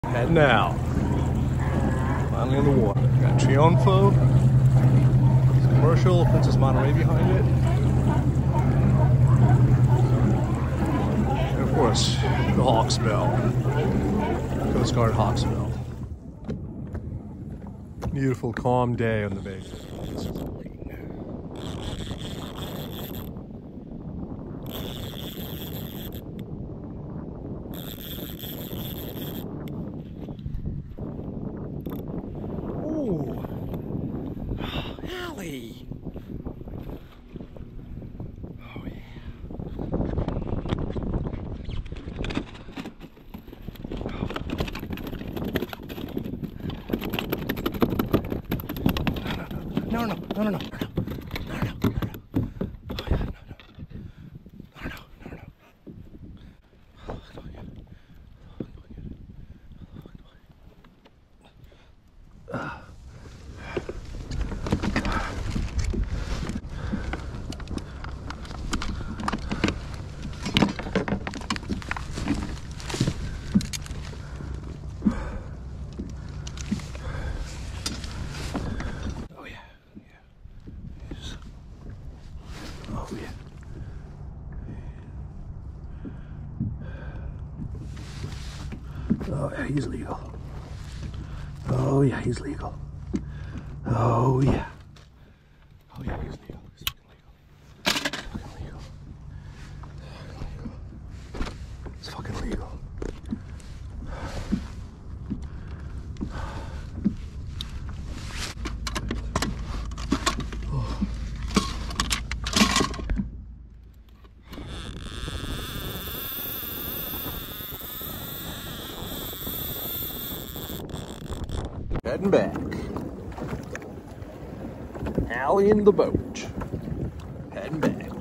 Heading out. Finally in the water. Got Triunfo. Commercial, Princess Monterey behind it. And of course, the Hawksbill. Coast Guard Hawksbill. Beautiful, calm day on the bay. Ooh, Allie. Oh yeah. No, no, no, no, no, no, no, no, no, no, no. Oh yeah, no, no, no, no, no, no. Oh, go again. Oh, go again. Oh, go again. Oh yeah, yeah. Yes. Oh yeah. Oh yeah, he's legal. Oh yeah, he's legal. Oh yeah. Oh yeah, he's legal. He's fucking legal. It's fucking legal. It's fucking legal. Heading back. Allie in the boat. Heading back.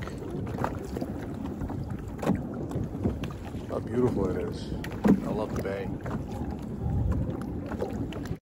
How beautiful it is. I love the bay.